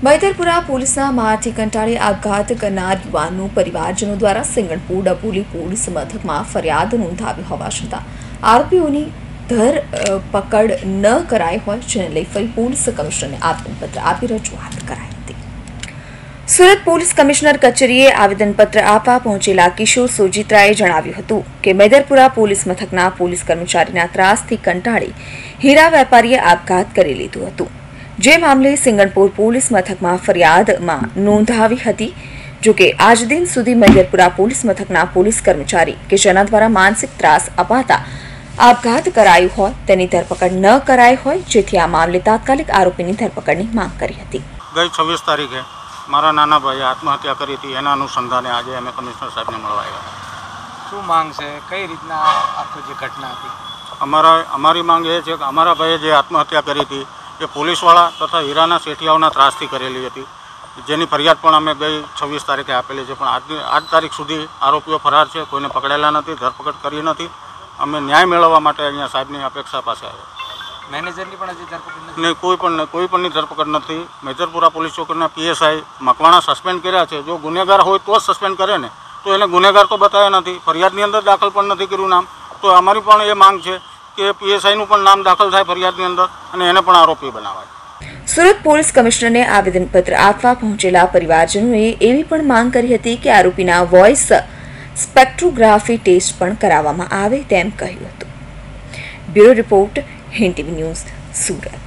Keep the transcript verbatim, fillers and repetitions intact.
मैदरपुरा पुलिसના મારથી કંટાળી આપઘાત કરનાર યુવાનનું પરિવારજનો દ્વારા સિંગણપુર ડભોલી પોલીસ મથકમાં ફરિયાદ નોંધાવી હોવા છતાં આરોપીઓની ધરપકડ ન કરાઈ હોય, જેને લઈ ફરી પોલીસ કમિશનરને આવેદનપત્ર આપી રજૂઆત કરાઈ હતી। સુરત પોલીસ કમિશનર કચેરીએ આવેદનપત્ર આપવા પહોંચેલા કિશોર સોજીત્રાએ જણાવ્યું હતું કે मैदरपुरा પોલીસ મથકના પોલીસ કર્મચારીના ત્રાસથી કંટાળી હીરા વેપારીએ આપઘાત કરી લીધું હતું, જે મામલે સિંગણપુર પોલીસ મથકમાં ફરિયાદમાં નોંધાવી હતી। જો કે આજ દિન સુધી मैदरपुरा પોલીસ મથકના પોલીસ કર્મચારી કે જેના દ્વારા માનસિક ત્રાસ અપાતા આપઘાત કરાયું હોય તેની ધરપકડ ન કરાઈ હોય, જેથી આ મામલે તાત્કાલિક આરોપીની ધરપકડની માંગ કરી હતી। ગઈ છવ્વીસ તારીખે મારા નાના ભાઈએ આત્મહત્યા કરી હતી, એના અનુસંધાને આજે અમે કમિશનર સાહેબને મળવા આવ્યા। શું માંગ છે, કઈ રીતના આખો જે ઘટના હતી? અમારા અમારી માંગ એ છે કે અમારા ભાઈએ જે આત્મહત્યા કરી હતી એ પોલીસવાળા તથા હીરાના શેઠિયાઓના ત્રાસથી કરેલી હતી, જેની ફરિયાદ પણ અમે ગઈ છવ્વીસ તારીખે આપેલી છે, પણ આજની આજ તારીખ સુધી આરોપીઓ ફરાર છે, કોઈને પકડેલા નથી, ધરપકડ કરી નથી। અમે ન્યાય મેળવવા માટે અહીંયા સાહેબની અપેક્ષા પાસે આવ્યા। મેનેજરની પણ હજી ધરપકડ નથી? નહીં, કોઈ પણ કોઈ પણની ધરપકડ નથી। मैदरपुरा પોલીસ ચોકીના પીએસઆઈ મકવાણા સસ્પેન્ડ કર્યા છે। જો ગુનેગાર હોય તો જ સસ્પેન્ડ કરે ને, તો એને ગુનેગાર તો બતાવ્યા નથી, ફરિયાદની અંદર દાખલ પણ નથી કર્યું નામ। તો અમારી પણ એ માંગ છે કે પીએસઆઈનું પણ નામ દાખલ થાય ફરિયાદની અંદર અને એને પણ આરોપી બનાવાય। સુરત પોલીસ કમિશનરને આવેદનપત્ર આપવા પહોંચેલા પરિવારજનોએ એવી પણ માંગ કરી હતી કે આરોપીના વોઇસ સ્પેક્ટ્રોગ્રાફી ટેસ્ટ પણ કરાવવામાં આવે તેમ કહ્યું હતું। Bureau report, Hind TV news, Surat.